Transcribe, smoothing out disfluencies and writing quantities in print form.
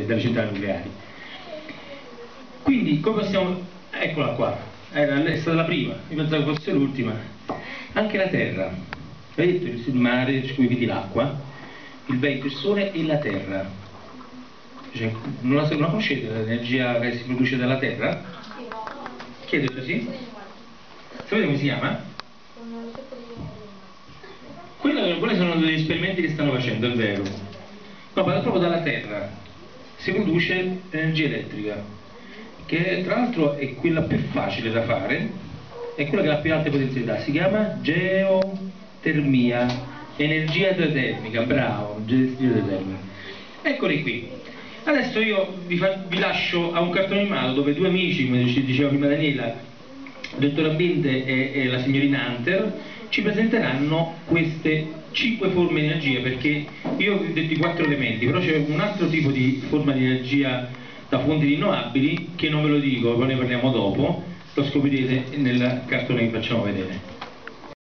dalle centrali nucleari. Quindi come possiamo... eccola qua, è stata la prima, io pensavo fosse l'ultima. Anche la terra, vedete il mare, come vedi l'acqua, il vento, il sole e la terra. Cioè, non la conoscete l'energia che si produce dalla terra? Chi ha detto sì? Sapete come si chiama? Quelli sono degli esperimenti che stanno facendo, è vero. No, ma proprio dalla terra si produce energia elettrica, che tra l'altro è quella più facile da fare, è quella che ha più alte potenzialità, si chiama geotermia, energia geotermica, bravo, energia geotermica. Eccoli qui. Adesso io vi lascio a un cartone animato dove due amici, come diceva prima Daniela, il dottor Ambiente e la signorina Hunter, ci presenteranno queste 5 forme di energia, perché io vi ho detto i 4 elementi, però c'è un altro tipo di forma di energia da fonti rinnovabili che non ve lo dico, poi ne parliamo dopo, lo scoprirete nel cartone che facciamo vedere.